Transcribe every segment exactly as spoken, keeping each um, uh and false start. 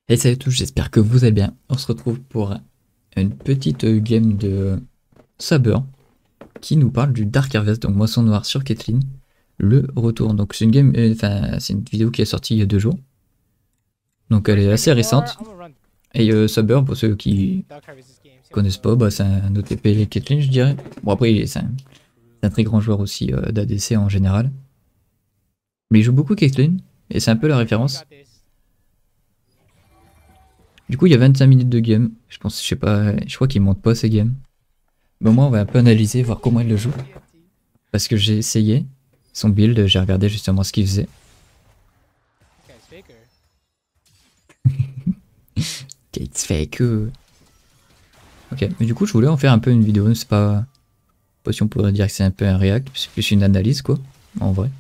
Et salut à tous, j'espère que vous allez bien. On se retrouve pour une petite game de Saber qui nous parle du Dark Harvest, donc Moisson Noire sur Caitlyn, le retour. Donc c'est une game, enfin c'est une vidéo qui est sortie il y a deux jours. Donc elle est assez récente. Et euh, Saber, pour ceux qui connaissent pas, bah, c'est un O T P Caitlyn, je dirais. Bon après c'est un, un très grand joueur aussi euh, d'A D C en général. Mais il joue beaucoup Caitlyn et c'est un peu la référence. Du coup, il y a vingt-cinq minutes de game. Je pense, je sais pas, je crois qu'il monte pas ces games. Mais moi, on va un peu analyser, voir comment il le joue. Parce que j'ai essayé son build, j'ai regardé justement ce qu'il faisait. Kate's fake. Ok, mais du coup, je voulais en faire un peu une vidéo. C'est pas, pas si on pourrait dire que c'est un peu un react, c'est plus une analyse quoi, en vrai.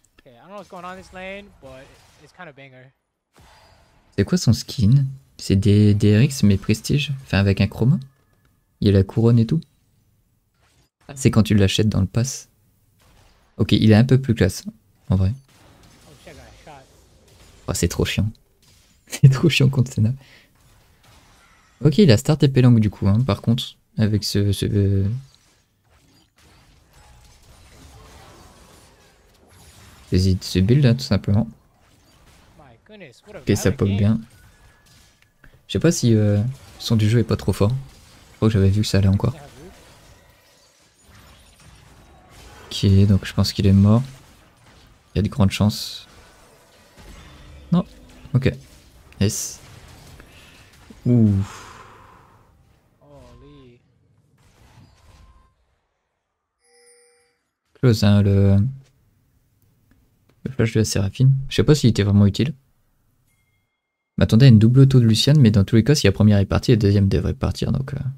C'est quoi son skin? C'est des D R X mais prestige, enfin avec un chroma. Il y a la couronne et tout. Ah, c'est quand tu l'achètes dans le pass. Ok, il est un peu plus classe, en vrai. Oh, c'est trop chiant. C'est trop chiant contre Senna. Ok, il a start épée longue du coup, hein, par contre, avec ce... ce euh... ce build là, tout simplement. Ok, ça pop bien. Je sais pas si euh, le son du jeu est pas trop fort. Je crois que j'avais vu que ça allait encore. Ok, donc je pense qu'il est mort. Il y a de grandes chances. Non. Ok. Yes. Ouh. Close, hein, le... le flash de la Séraphine. Je sais pas s'il était vraiment utile. M'attendais à une double auto de Luciane, mais dans tous les cas, si la première est partie, la deuxième devrait partir, donc... Euh...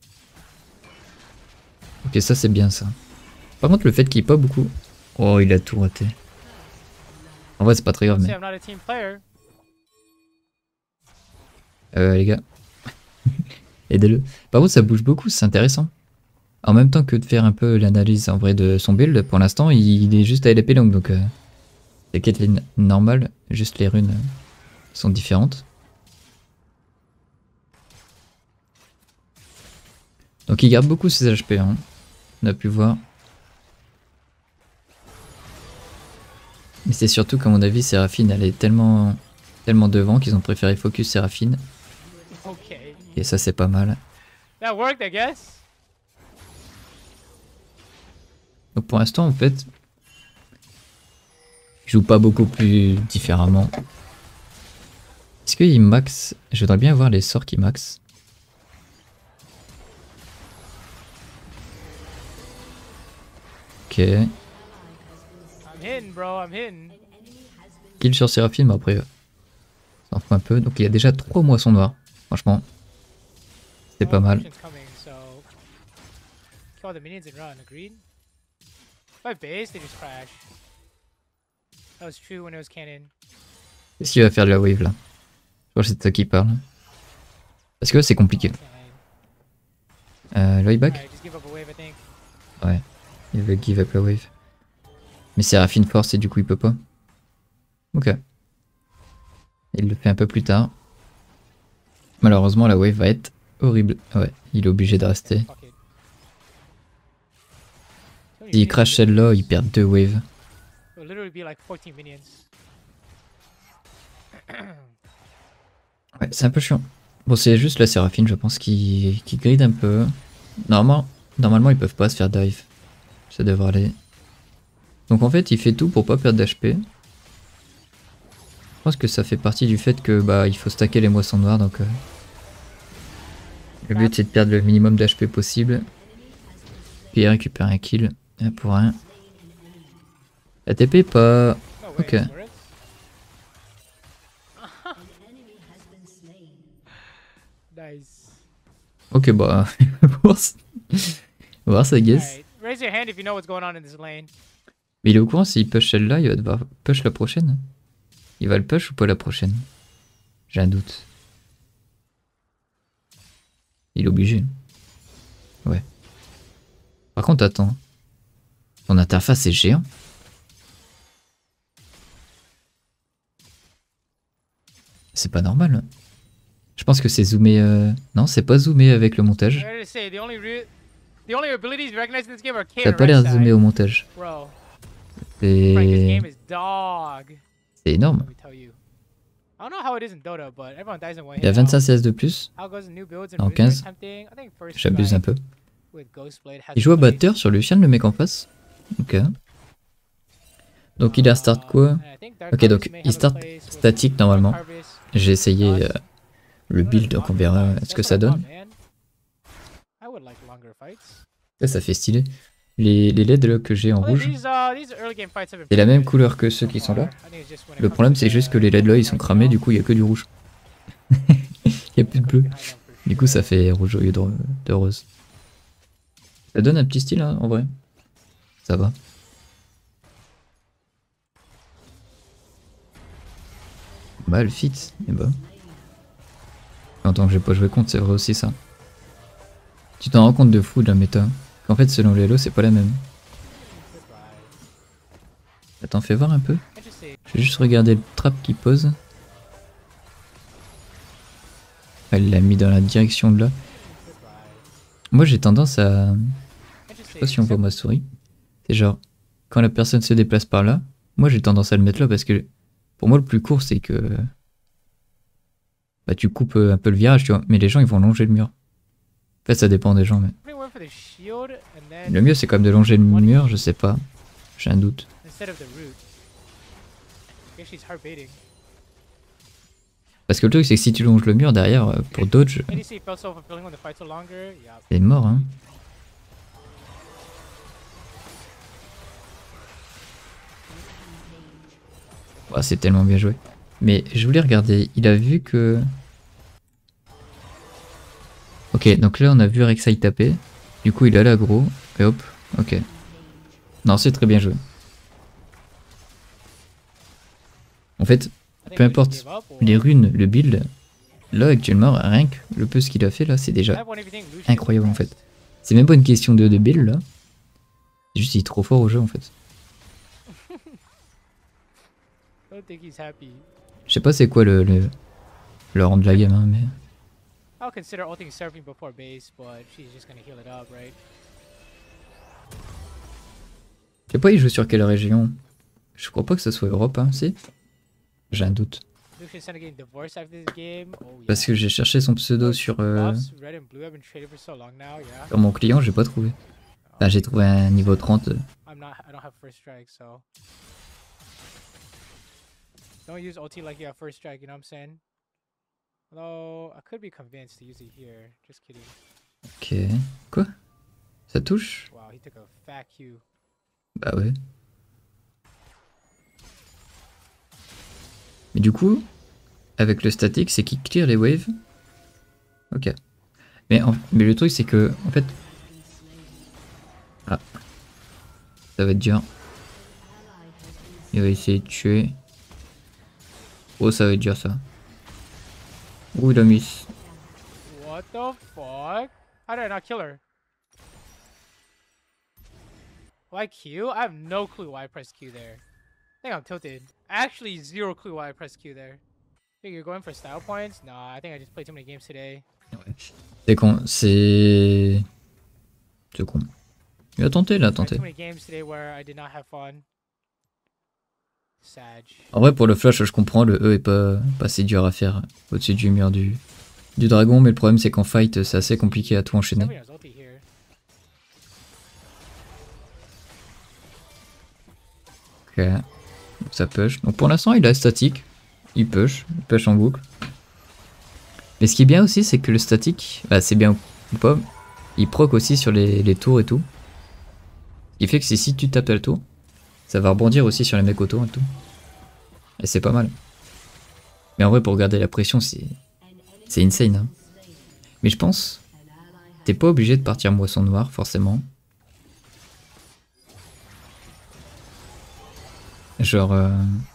Ok, ça c'est bien ça. Par contre, le fait qu'il n'y ait pas beaucoup... Oh, il a tout raté. En vrai, c'est pas très grave, mais... Euh, les gars. Aidez-le. Par contre, ça bouge beaucoup, c'est intéressant. En même temps que de faire un peu l'analyse en vrai de son build, pour l'instant, il est juste à l'épée longue, donc... Euh... C'est Caitlyn normale, juste les runes sont différentes. Donc il garde beaucoup ses H P, hein. On a pu voir. Mais c'est surtout qu'à mon avis, Séraphine, elle est tellement, tellement devant qu'ils ont préféré focus Séraphine. Et ça, c'est pas mal. Donc pour l'instant, en fait, il joue pas beaucoup plus différemment. Est-ce qu'il max? Je voudrais bien voir les sorts qui max. Ok. Kill sur Séraphine, mais après, ça en fout un peu. Donc il y a déjà trois moissons noires. Franchement, c'est pas mal. Qu'est-ce qu'il va faire de la wave là? Je crois que c'est de ça qu'il parle. Parce que c'est compliqué. Euh, Loyback? Ouais, il veut give up la wave. Mais Séraphine force et du coup il peut pas. Ok. Il le fait un peu plus tard. Malheureusement la wave va être horrible. Ouais, il est obligé de rester. S'il crash celle-là, il perd deux waves. Ouais, c'est un peu chiant. Bon, c'est juste la Séraphine, je pense, qui, qui grid un peu. Normalement, normalement, ils peuvent pas se faire dive. Ça devrait aller. Donc en fait, il fait tout pour pas perdre d'H P. Je pense que ça fait partie du fait que bah il faut stacker les moissons noires, donc... Euh, le but c'est de perdre le minimum d'H P possible. Puis récupérer un kill. Un pour un. La T P pas... Ok. Ok, bah... on va voir ça, guess. Mais il est au courant s'il push celle-là, il va devoir push la prochaine. Il va le push ou pas la prochaine? J'ai un doute. Il est obligé. Ouais. Par contre, attends. Ton interface est géant. C'est pas normal. Je pense que c'est zoomé... Euh... Non, c'est pas zoomé avec le montage. Ça a pas l'air zoomé au montage. C'est... C'est énorme. Il y a vingt-cinq C S de plus. En quinze. J'abuse un peu. Il joue à batteur sur Lucian, le mec en face. Ok. Donc il a start quoi? Ok, donc il start statique normalement. J'ai essayé euh, le build, donc on verra ce que ça donne. Là, ça fait stylé. Les, les L E D là, que j'ai en rouge, c'est la même couleur que ceux qui sont là. Le problème c'est juste que les L E D là ils sont cramés, du coup il n'y a que du rouge. Il n'y a plus de bleu. Du coup ça fait rouge au lieu de, de rose. Ça donne un petit style hein, en vrai. Ça va. Bah le fit, et bah. En tant que j'ai pas joué contre, c'est vrai aussi ça. Tu t'en rends compte de fou de la méta. Qu'en fait selon les L O c'est pas la même. Attends, fais voir un peu. Je vais juste regarder le trap qui pose. Elle l'a mis dans la direction de là. Moi j'ai tendance à... Je sais pas si on voit ma souris. C'est genre, quand la personne se déplace par là, moi j'ai tendance à le mettre là parce que pour moi le plus court c'est que... Bah tu coupes un peu le virage tu vois, mais les gens ils vont longer le mur. En fait ça dépend des gens mais... Le mieux c'est quand même de longer le mur, je sais pas. J'ai un doute. Parce que le truc c'est que si tu longes le mur derrière pour dodge, c'est mort hein. Oh, c'est tellement bien joué. Mais je voulais regarder, il a vu que... Ok, donc là on a vu Rek'Sai taper. Du coup il a l'aggro. Et hop, ok. Non, c'est très bien joué. En fait, peu importe les runes, le build, là actuellement, rien que le peu ce qu'il a fait là, c'est déjà incroyable en fait. C'est même pas une question de, de build là. C'est juste il est trop fort au jeu en fait. Je sais pas c'est quoi le, le, le rang de la game hein, mais... Je sais pas il joue sur quelle région. Je crois pas que ce soit Europe hein, si. J'ai un doute. Parce que j'ai cherché son pseudo sur, euh, sur mon client, j'ai pas trouvé. Enfin, j'ai trouvé un niveau trente. Ok. Quoi? Ça touche? Bah ouais. Mais du coup, avec le statique, c'est qu'il clear les waves. Ok. Mais, en, mais le truc, c'est que, en fait... Ah. Ça va être dur. Il va essayer de tuer. Oh, ça va être dur, ça. Ouh, il a mis... What the fuck? How did I not kill her? Why Q? I have no clue why I pressed Q there. I think I'm tilted. Actually, zero clue why I pressed Q there. Think you're going for style points? Nah, I think I just played too many games today. Ouais. C'est con, c'est... C'est con. Il a tenté, il a tenté. En vrai, pour le flash, je comprends, le E est pas, pas si dur à faire au-dessus du mur du, du dragon, mais le problème c'est qu'en fight, c'est assez compliqué à tout enchaîner. Ok, donc ça push. Donc pour l'instant, il a statique. Il push, il push en boucle. Mais ce qui est bien aussi, c'est que le statique, bah, c'est bien ou pas, il proc aussi sur les, les tours et tout. Il fait que si, si tu tapes à le tour, ça va rebondir aussi sur les mecs autour et tout. Et c'est pas mal. Mais en vrai, pour garder la pression, c'est c'est insane. Hein. Mais je pense, t'es pas obligé de partir moisson noire, forcément. Genre... Euh...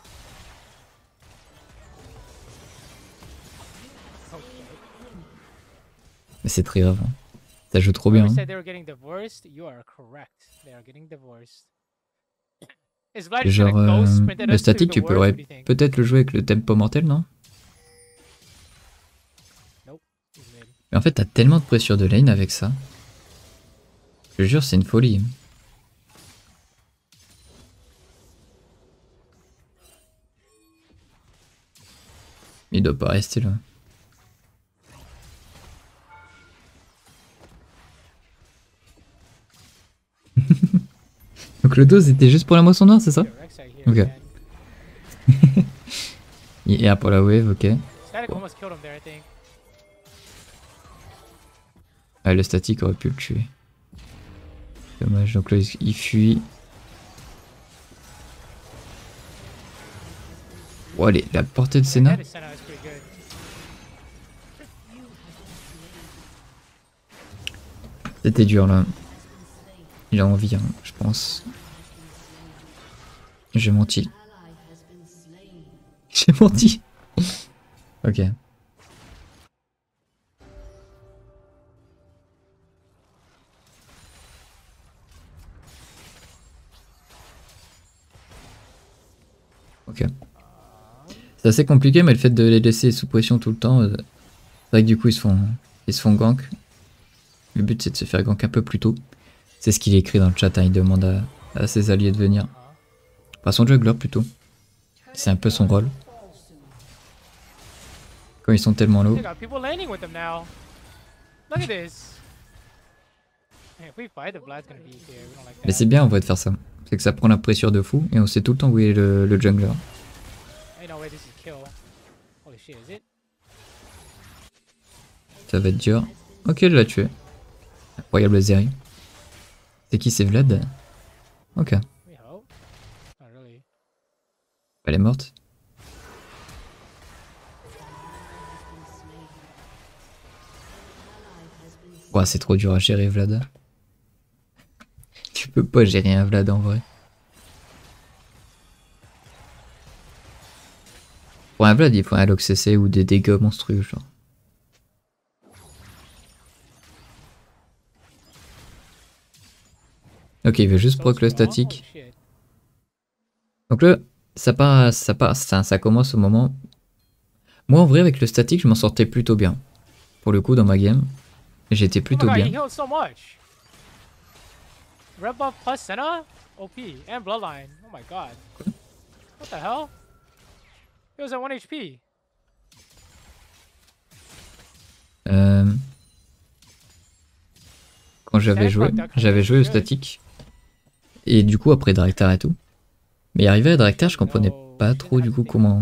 Mais c'est très grave. Hein. Ça joue trop bien. Hein. Genre, euh, le statique, tu pourrais peut-être le jouer avec le tempo mortel, non? Mais en fait, t'as tellement de pression de lane avec ça. Je te jure, c'est une folie. Il doit pas rester là. Donc le dos c'était juste pour la moisson noire, c'est ça? Ok. Et pour la wave, ok. Ah, le statique aurait pu le tuer. Dommage, donc là il fuit. Oh, allez, la portée de Senna. C'était dur là. Il a envie, hein, je pense. J'ai menti. J'ai menti. Ok. Ok. C'est assez compliqué, mais le fait de les laisser sous pression tout le temps, euh, c'est vrai que du coup ils se font, ils se font gank. Le but c'est de se faire gank un peu plus tôt. C'est ce qu'il écrit dans le chat, hein, il demande à, à ses alliés de venir. Enfin son juggler plutôt. C'est un peu son rôle. Quand ils sont tellement low. Mais c'est bien en vrai de faire ça. C'est que ça prend la pression de fou et on sait tout le temps où est le, le jungler. Ça va être dur. Ok, je l'ai tué. Incroyable Zeri. C'est qui, c'est Vlad? Ok. Elle est morte. Ouais, c'est trop dur à gérer Vlad. Tu peux pas gérer un Vlad en vrai. Pour un Vlad, il faut un lock C C ou des dégâts monstrueux, genre. Ok, il veut juste proc le statique. Donc là, ça part, ça part, ça, ça commence au moment. Moi, en vrai, avec le statique, je m'en sortais plutôt bien. Pour le coup, dans ma game, j'étais plutôt bien. Red buff plus Senna? O P and Bloodline. Oh my god. What the hell? He was at one H P. Euh... Quand j'avais joué, j'avais joué au statique. Et du coup, après Draktar et tout. Mais arrivé à Draktar, je comprenais pas trop du coup comment...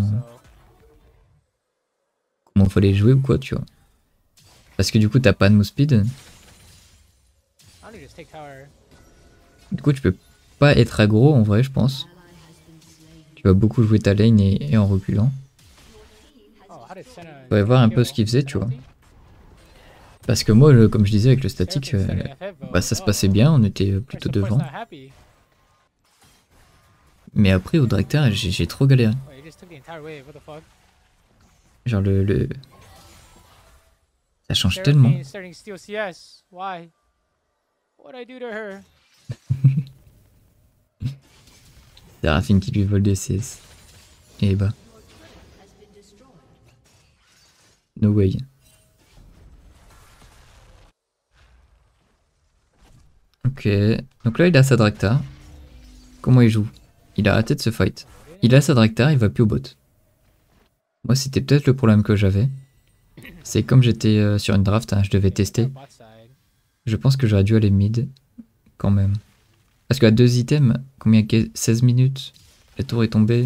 Comment fallait jouer ou quoi, tu vois. Parce que du coup, t'as pas de move speed. Du coup, tu peux pas être aggro en vrai, je pense. Tu vas beaucoup jouer ta lane et, et en reculant. On va voir un peu ce qu'il faisait, tu vois. Parce que moi, le, comme je disais avec le statique, euh, bah, ça se passait bien, on était plutôt devant. Mais après, au Draktar, j'ai trop galéré. Genre le... le... Ça change tellement. Seraphine qui lui vole des C S. Et bah. No way. Ok. Donc là il a sa Draktar. Comment il joue? Il a arrêté de se fight. Il a sa Draktar, il va plus au bot. Moi c'était peut-être le problème que j'avais. C'est comme j'étais euh, sur une draft, hein, je devais tester. Je pense que j'aurais dû aller mid. Quand même. Parce qu'à deux items, combien? seize minutes. La tour est tombée.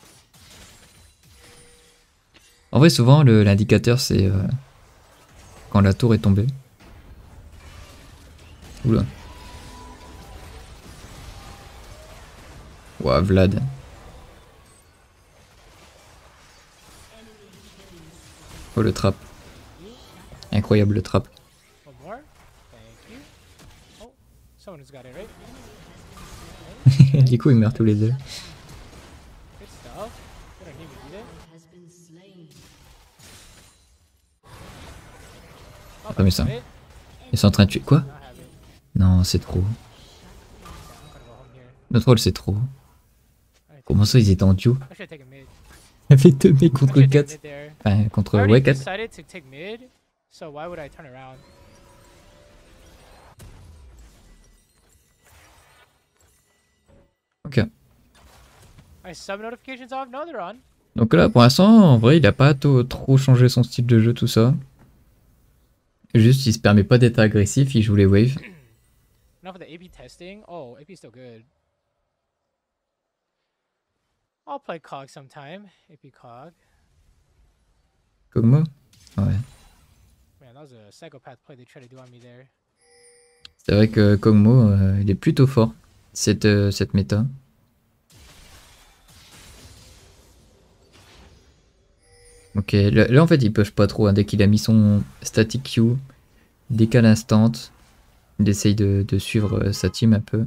En vrai, souvent, l'indicateur, c'est euh, quand la tour est tombée. Oula. Ouah, Vlad. Oh, le trap. Incroyable, le trap. Du coup, ils meurent tous les deux. Attends, mais ça. Ils sont en train de tuer. Quoi? Non, c'est trop. Notre rôle, c'est trop. Comment ça, ils étaient en duo? Il y avait deux mecs contre quatre. Enfin, contre ouais, quatre. So why would I turn around? Ok. My sub notifications off? No, they're on. Donc là, pour l'instant, en vrai, il a pas to- trop changé son style de jeu, tout ça. Juste, il se permet pas d'être agressif, il joue les waves. Now for the A B testing. Oh, A B is still good. I'll play C O G sometime. A P C O G. Kog'Maw? Ouais. Man, that was a psychopath play they tried to do on me there. C'est vrai que Kog'Maw, euh, il est plutôt fort, cette, euh, cette méta. Ok, là, là, en fait il push pas trop, hein. Dès qu'il a mis son static Q, décale instant, il essaye de, de suivre euh, sa team un peu.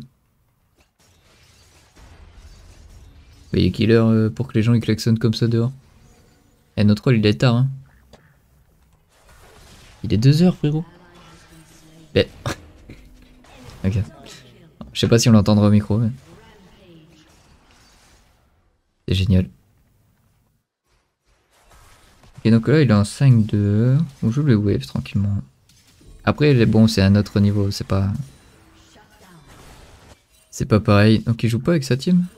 Mais il est killer euh, pour que les gens ils klaxonnent comme ça dehors. Et notre rôle il est tard, hein. Il est deux heures frérot. Mais... ok. Je sais pas si on l'entendra au micro, mais... c'est génial. Et donc là il est en cinq deux. On joue le wave tranquillement. Après bon c'est un autre niveau, c'est pas... C'est pas pareil. Donc il joue pas avec sa team?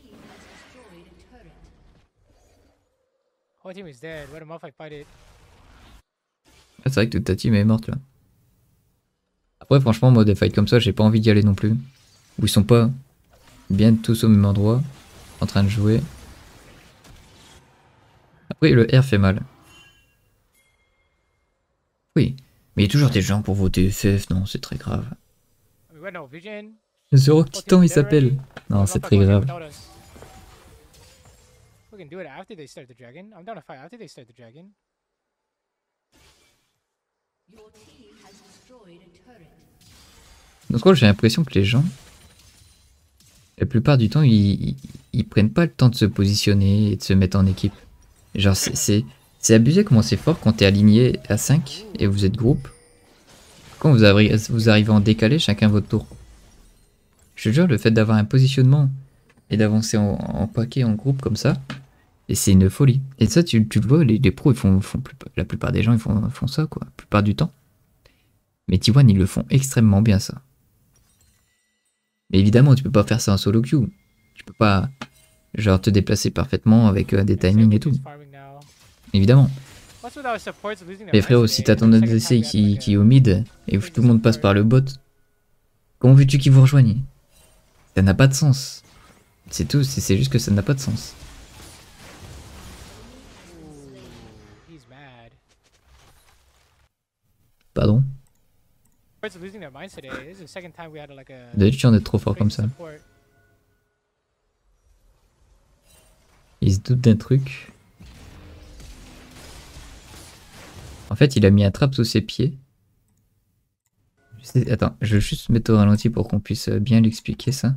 Whole team is dead. Let him off, I fight it. Ah, c'est vrai que toute ta team est morte là. Après franchement moi des fights comme ça j'ai pas envie d'y aller non plus. Où ils sont pas bien tous au même endroit. En train de jouer. Après le R fait mal. Oui. Mais il y a toujours des gens pour voter F F, non c'est très grave. I mean, what, no vision? Zero Whole team Titan is il dead already? s'appelle. Non Let him c'est off, I très go again grave. without us. We can do it after they start the dragon. I'm down to fight after they start the dragon. Notre rôle j'ai l'impression que les gens... La plupart du temps ils, ils, ils prennent pas le temps de se positionner et de se mettre en équipe. Genre c'est... C'est abusé comment c'est fort quand t'es aligné à cinq et vous êtes groupe. Quand vous, arrivez, vous arrivez en décalé chacun votre tour. Je te jure, le fait d'avoir un positionnement et d'avancer en, en paquet, en groupe comme ça, et c'est une folie. Et ça, tu, tu le vois, les, les pros, ils font, font plus, la plupart des gens, ils font, font ça, quoi, la plupart du temps. Mais T un, ils le font extrêmement bien, ça. Mais évidemment, tu peux pas faire ça en solo queue. Tu peux pas, genre, te déplacer parfaitement avec euh, des timings et tout. Évidemment. Mais frérot, si t'as ton A D C qui, qui est au mid et que tout le monde passe par le bot, comment veux-tu qu'ils vous rejoignent? Ça n'a pas de sens. C'est tout, c'est juste que ça n'a pas de sens. Pardon? D'habitude, tu en es trop fort comme ça. Il se doute d'un truc. En fait, il a mis un trap sous ses pieds. Je sais, attends, je vais juste mettre au ralenti pour qu'on puisse bien l'expliquer ça.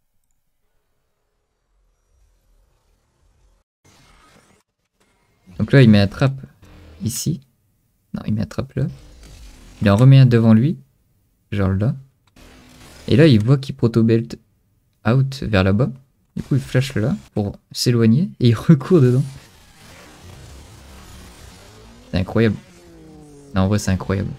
Donc là, il met un trap ici. Non, il met un trap là. Il en remet un devant lui. Genre là. Et là, il voit qu'il proto-belt out vers là-bas. Du coup, il flash là pour s'éloigner. Et il recourt dedans. C'est incroyable. Non, en vrai, c'est incroyable.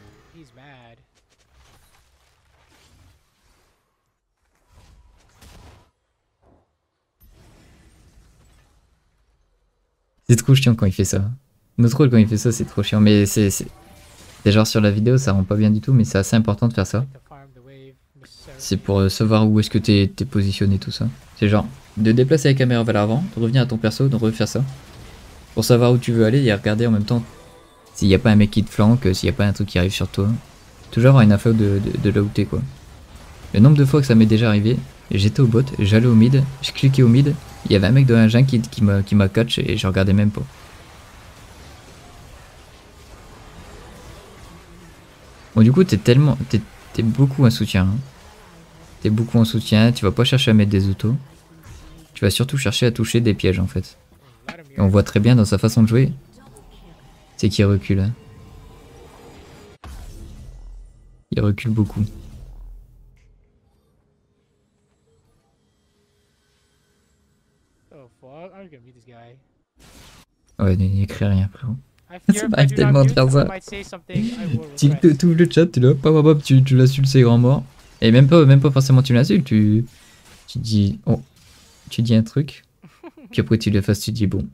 C'est trop chiant quand il fait ça. Notre rôle quand il fait ça, c'est trop chiant. Mais c'est genre sur la vidéo, ça rend pas bien du tout. Mais c'est assez important de faire ça. C'est pour euh, savoir où est-ce que t'es es positionné, tout ça. C'est genre de déplacer la caméra vers l'avant, de revenir à ton perso, de refaire ça. Pour savoir où tu veux aller et regarder en même temps s'il n'y a pas un mec qui te flanque, s'il n'y a pas un truc qui arrive sur toi. Toujours avoir une info de, de, de là où t'es, quoi. Le nombre de fois que ça m'est déjà arrivé, j'étais au bot, j'allais au mid, je cliquais au mid, il y avait un mec dans un jungle qui, qui m'a qui m'a catch et je regardais même pas. Bon, du coup, t'es tellement. T'es es beaucoup un soutien. Hein. T'es beaucoup en soutien, tu vas pas chercher à mettre des autos. Tu vas surtout chercher à toucher des pièges en fait. Et on voit très bien dans sa façon de jouer, c'est qu'il recule. Hein. Il recule beaucoup. Ouais, n'écris rien frérot. I Ça fear if I m'arrive do tellement not de mute, faire I ça. might say something I will Tu regret. tout le chat, tu là, hop, hop, hop, tu, tu l'insultes, c'est grand mort. Et même pas, même pas forcément tu l'insultes, tu, tu dis, oh, tu dis un truc, puis après tu le fasses, tu dis bon.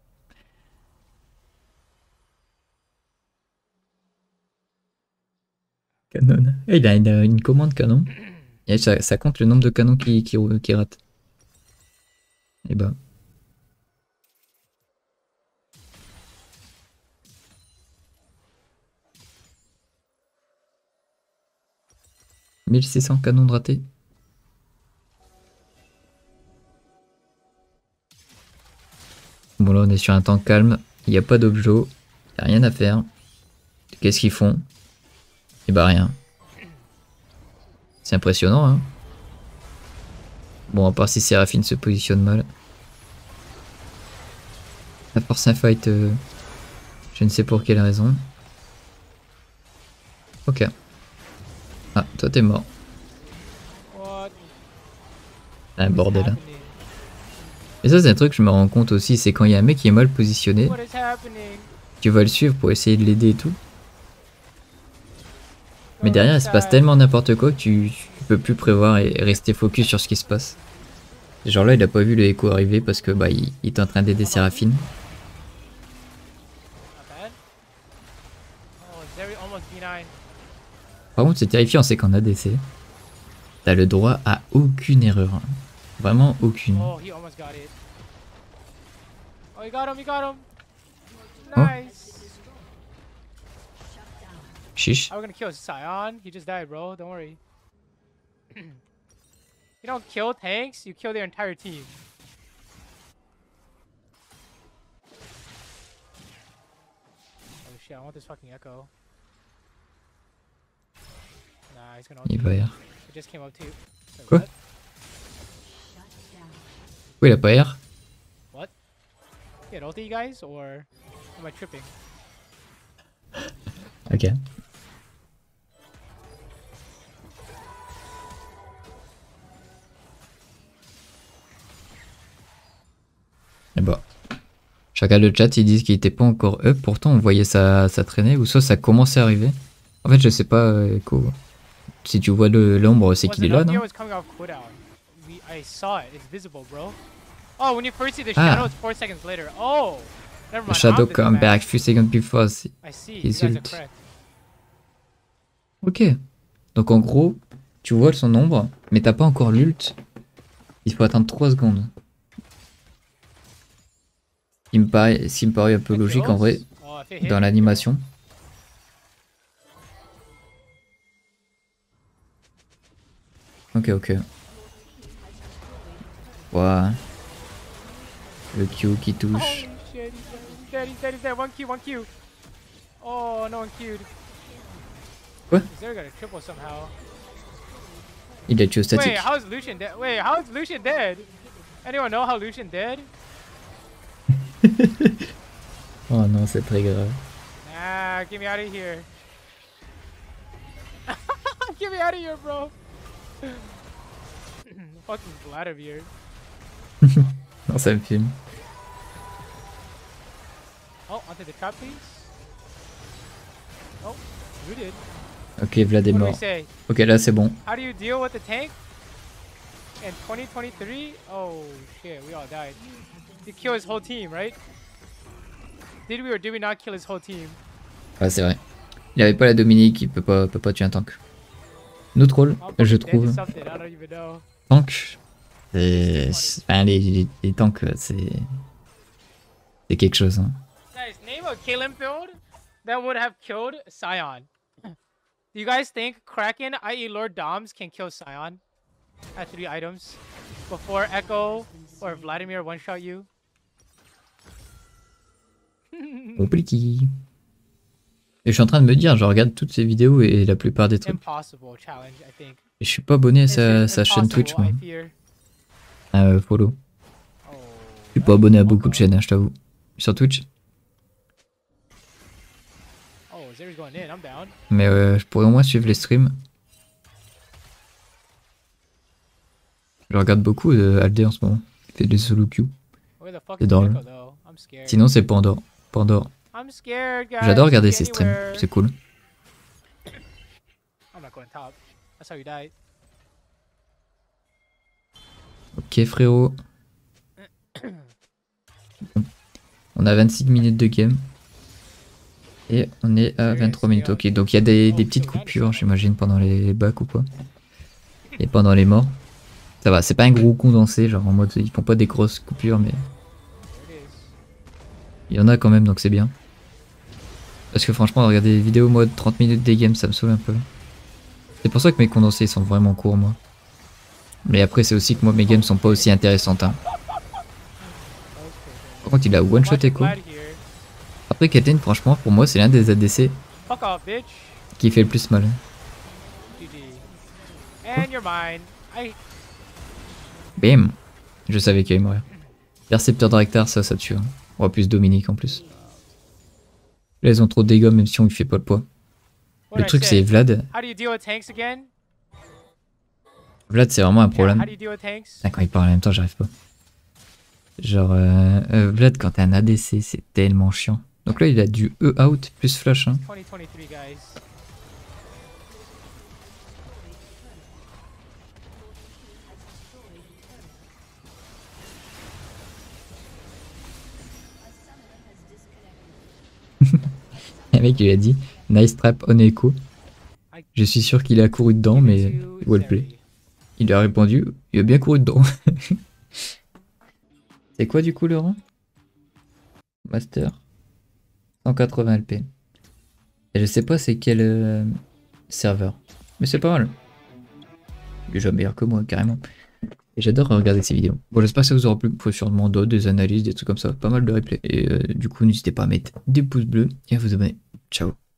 Canon. Et il a une, une commande canon. Et ça, ça compte le nombre de canons qui, qui, qui ratent. Et bah. mille six cents canons de ratés. Bon là on est sur un temps calme, il n'y a pas d'objet, il n'y a rien à faire. Qu'est-ce qu'ils font? Et bah rien. C'est impressionnant hein. Bon à part si Séraphine se positionne mal. La force un fight, euh, je ne sais pour quelle raison. Ok. Ah, toi t'es mort. What Ah, un is bordel. happening? Et ça c'est un truc que je me rends compte aussi, c'est quand il y a un mec qui est mal positionné, What is happening? tu vas le suivre pour essayer de l'aider et tout. Mais Go derrière il se passe inside. tellement n'importe quoi que tu, tu peux plus prévoir et rester focus sur ce qui se passe. Genre là il a pas vu le écho arriver parce que bah il, il est en train d'aider Séraphine. Not bad. Oh, Zeri almost B nine. Par contre c'est terrifiant, c'est qu'en A D C, t'as le droit à aucune erreur. Vraiment aucune. Oh, he almost got it. Oh, he got him, he got him. Oh. Nice. Chiche. Oh, we're gonna kill Sion. He just died, bro. Don't worry. You don't kill tanks, you kill their entire team. Oh shit, I want this fucking Echo. Nah, he's gonna ult Il you. va R. It just came up to you. Wait, Quoi? what? Oui il a pas R. What? He had ulti, you guys? Or am I tripping? Ok. Et bah. Je regarde le chat, ils disent qu'il était pas encore up, pourtant on voyait ça, ça traîner, ou soit ça commençait à arriver. En fait je sais pas, euh, Echo. Si tu vois le- l'ombre, c'est qu'il est là, Wasn't up here, non? was coming off cooldown. We, I saw it. It's visible, bro. Oh, when you first see the Ah. shadow, it's four seconds later. Oh, never The mind. shadow I'm the come dumbass. back few seconds before. c'est- I see. His You guys are ult. correct. Ok. Donc en gros, tu vois son ombre, mais t'as pas encore l'ult. Il faut attendre trois secondes. Il me paraît, ce qui me paraît un peu That logique en vrai, kills? Oh, if it hit, dans it l'animation. Ok, ok. Ouah. Le Q qui kills. Holy touche. shit, he's dead, he's dead, he's dead, he's dead. One Q, one Q. Oh, no one Q'd. What? They're gonna triple somehow. Il a tué au statique. Wait, how is Lucian dead? Wait, how is Lucian dead? Anyone know how Lucian dead? Oh non, c'est très grave. Ah, get me out of here. Get me out of here, bro. Fucking Vladimir. Non, ça me filme. Oh, onto the trap, please. Oh, you did. Ok, Vlad est What do we mort. say? Ok, là c'est bon. How do you deal with the tank? In twenty twenty-three? Oh shit, we all died. You kill his whole team, right? Did we or did we not kill his whole team? Ouais, c'est vrai. Il avait pas la Dominique, il peut pas, peut pas tuer un tank. Notre rôle, I'm je fucking dead to trouve. something, I don't even know. Tank. C'est. Enfin, les, les, les tanks, c'est. C'est quelque chose. Hein. Guys, name a Kalim build that would have killed Sion. Do you guys think Kraken, that is. Lord Doms, can kill Sion at three items before Echo or Vladimir one-shot you? Compliqué. Et je suis en train de me dire, je regarde toutes ces vidéos et la plupart des trucs. Impossible challenge, I think. Et je suis pas abonné à It's sa, just sa chaîne Twitch, moi. impossible, I fear. Ah, euh, follow. Oh, Je suis pas abonné à beaucoup de chaînes, hein, je t'avoue. Sur Twitch. oh, Zeri's going in. I'm down. Mais euh, je pourrais au moins suivre les streams. Je regarde beaucoup euh, Alder en ce moment. Il fait des solo queue. Where the fuck C'est is drôle. Echo though? I'm scared. Sinon, c'est Pandore. Pandore. I'm scared, guys. J'adore regarder Be ces streams, anywhere. c'est cool. I'm not going top. That's how you died. Ok frérot. On a vingt-six minutes de game. Et on est à vingt-trois minutes. Ok, donc il y a des, des petites coupures, j'imagine, pendant les bacs ou quoi. Et pendant les morts. Ça va, c'est pas un gros condensé, genre en mode ils font pas des grosses coupures, mais il y en a quand même, donc c'est bien. Parce que franchement, regarder des vidéos mode trente minutes des games, ça me saoule un peu. C'est pour ça que mes condensés sont vraiment courts, moi. Mais après, c'est aussi que moi, mes games sont pas aussi intéressantes. Hein. Par contre, il a one shot Echo. Après, Caitlyn, franchement, pour moi, c'est l'un des A D C qui fait le plus mal. Bam! Je savais qu'il allait mourir. Percepteur de Rectar, ça, ça tue. Hein. On voit plus Dominique en plus. Là, ils ont trop de dégâts, même si on lui fait pas le poids. Le truc, c'est Vlad. Vlad, c'est vraiment un problème. Ah, quand il parle en même temps, j'arrive pas. Genre, euh, euh, Vlad, quand t'es un A D C, c'est tellement chiant. Donc là, il a du E-out plus flash. Hein. Le mec, il a dit nice trap on Echo. Je suis sûr qu'il a couru dedans, mais wallplay. Il lui a répondu, il a bien couru dedans. C'est quoi du coup le rang? Master cent quatre-vingts L P. Et je sais pas c'est quel euh, serveur. Mais c'est pas mal. Déjà meilleur que moi, carrément. Et j'adore regarder ces vidéos. Bon, j'espère que ça vous aura plu. Il faut sûrement d'autres, des analyses, des trucs comme ça. Pas mal de replays. Et euh, du coup, n'hésitez pas à mettre des pouces bleus et à vous abonner. Ciao.